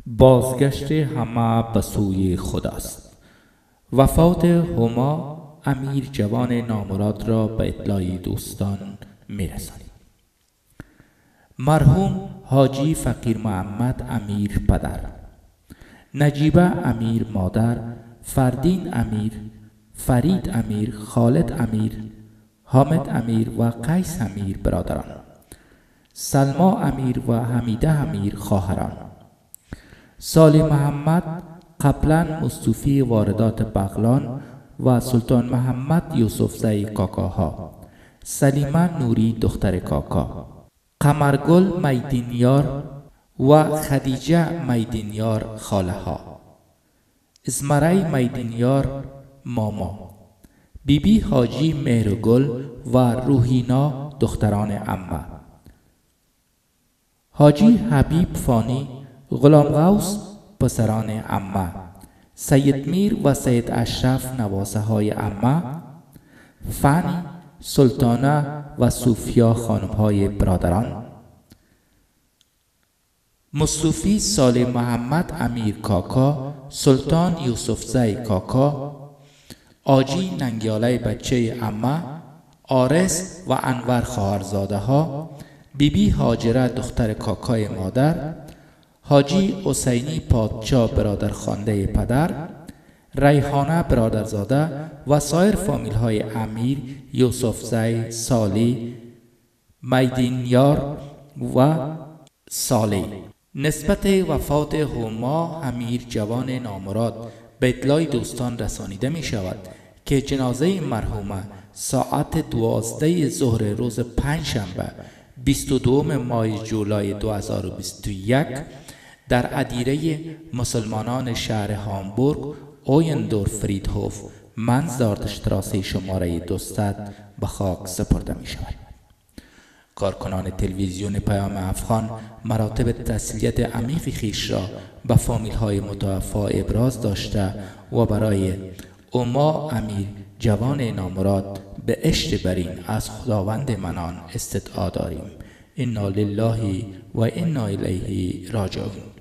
بازگشت همه به سوی خداست. وفات هما امیر جوان نامراد را به اطلاع دوستان می‌رسانید. مرحوم حاجی فقیر محمد امیر پدر، نجیبه امیر مادر، فردین امیر، فرید امیر، خالد امیر، حامد امیر و قیس امیر برادران، سلما امیر و حمیده امیر خواهران، صالح محمد قبلا مصطفی واردات بغلان و سلطان محمد یوسفزی کاکاها، سلیمه نوری دختر کاکا، قمرگل میدینیار و خدیجه میدینیار خاله ها، ازمری میدینیار ماما، بیبی حاجی مهرگل و روحینا دختران عمه، حاجی حبیب فانی، غلام غوث پسران عمه، سید میر و سید اشرف نواسه های عمه، فنی، سلطانه و صوفیا خانم های برادران، مصطفی صالح محمد امیر کاکا، سلطان یوسفزی کاکا، آجی ننگیاله بچه عمه، آرس و انور خواهرزاده ها، بیبی هاجره دختر کاکای مادر، حاجی حسینی پادشاه برادرخوانده پدر، ریحانه برادرزاده و سایر فامیل های امیر، یوسفزی، صالح، میدینیار و صالح. نسبت وفات هما امیر جوان نامراد به اطلاع دوستان رسانیده می شود که جنازه مرحومه ساعت 12 ظهر روز پنجشنبه 22 ماه جولای 2021 در ادیره مسلمانان شهر هامبورگ اویندور فریدهوف منزاردشتراسی شماره 200 به خاک سپرده می شود. کارکنان تلویزیون پیام افغان مراتب تسلیت عمیق خویش را به فامیل های متوفا ابراز داشته و برای هما امیر جوان نامراد به عشق برین از خداوند منان استدعا داریم. انا لله و انا الیه راجعون.